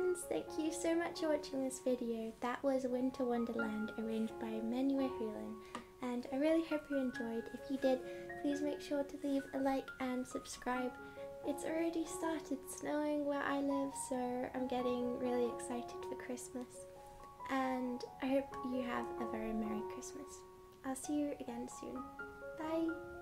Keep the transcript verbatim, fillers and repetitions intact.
friends, thank you so much for watching this video. That was Winter Wonderland, arranged by Meinir Heulyn, and I really hope you enjoyed. If you did, please make sure to leave a like and subscribe. It's already started snowing where I live, so I'm getting really excited for Christmas. And I hope you have a very Merry Christmas. I'll see you again soon. Bye!